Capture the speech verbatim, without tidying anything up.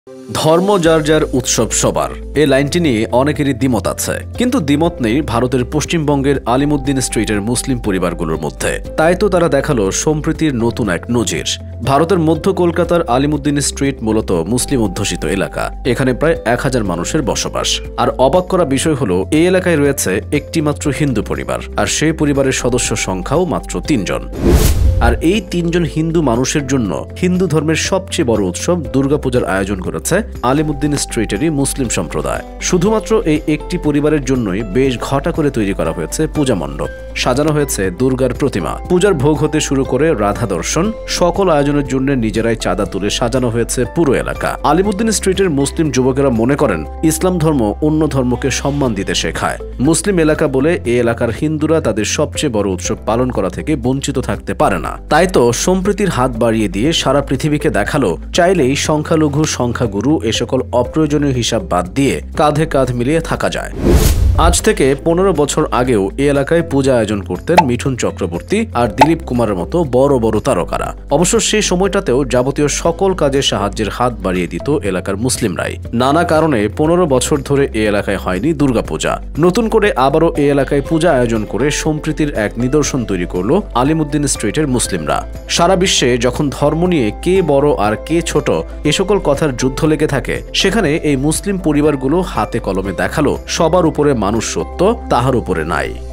ধর্ম যার যার উৎসব সবার এই লাইনটি নিয়ে অনেকেরই দ্বিমত আছে, কিন্তু দ্বিমত নেই ভারতের পশ্চিমবঙ্গের আলিমুদ্দিন স্ট্রিটের মুসলিম পরিবারগুলোর মধ্যে। তাই তো তারা দেখালো সম্প্রীতির নতুন এক নজির। ভারতের মধ্য কলকাতার আলিমুদ্দিন স্ট্রিট মূলত মুসলিম অধ্যুষিত এলাকা। এখানে প্রায় এক হাজার মানুষের বসবাস। আর অবাক করা বিষয় হলো, এই এলাকায় রয়েছে একটি মাত্র হিন্দু পরিবার, আর সেই পরিবারের সদস্য সংখ্যাও মাত্র তিনজন। আর এই তিনজন হিন্দু মানুষের জন্য হিন্দু ধর্মের সবচেয়ে বড় উৎসব দুর্গাপূজার আয়োজন করেছে আলিমুদ্দিন স্ট্রিটেরই মুসলিম সম্প্রদায়। শুধুমাত্র এই একটি পরিবারের জন্যই বেশ ঘটা করে তৈরি করা হয়েছে পূজা মণ্ডপ, সাজানো হয়েছে দুর্গার প্রতিমা। পূজার ভোগ হতে শুরু করে রাধা দর্শন, সকল আয়োজনের জন্য নিজেরাই চাঁদা তুলে সাজানো হয়েছে পুরো এলাকা। আলিমুদ্দিন স্ট্রিটের মুসলিম যুবকেরা মনে করেন ইসলাম ধর্ম অন্য ধর্মকে সম্মান দিতে শেখায়। মুসলিম এলাকা বলে এই এলাকার হিন্দুরা তাদের সবচেয়ে বড় উৎসব পালন করা থেকে বঞ্চিত থাকতে পারে না। তাই তো সম্প্রীতির হাত বাড়িয়ে দিয়ে সারা পৃথিবীকে দেখালো, চাইলেই সংখ্যালঘু সংখ্যাগুরু এ সকল অপ্রয়োজনীয় হিসাব বাদ দিয়ে কাঁধে কাঁধ মিলিয়ে থাকা যায়। আজ থেকে পনেরো বছর আগেও এই এলাকায় পূজা আয়োজন করতেন মিঠুন চক্রবর্তী আর দিলীপ কুমারের মতো বড় বড় তারকারা। অবশ্য সেই সময়টাতেও যাবতীয় সকল কাজে সাহায্যের হাত বাড়িয়ে দিত এলাকার মুসলিমরাই। নানা কারণে পনেরো বছর ধরে এই এলাকায় হয়নি দুর্গাপূজা। নতুন করে আবারও এই এলাকায় পূজা আয়োজন করে সম্প্রীতির এক নিদর্শন তৈরি করলো আলিমুদ্দিন স্ট্রিটের মুসলিমরা। সারা বিশ্বে যখন ধর্ম নিয়ে কে বড় আর কে ছোট এ সকল কথার যুদ্ধ লেগে থাকে, সেখানে এই মুসলিম পরিবারগুলো হাতে কলমে দেখালো সবার উপরে মানুষ সত্য, তাহার উপরে নাই।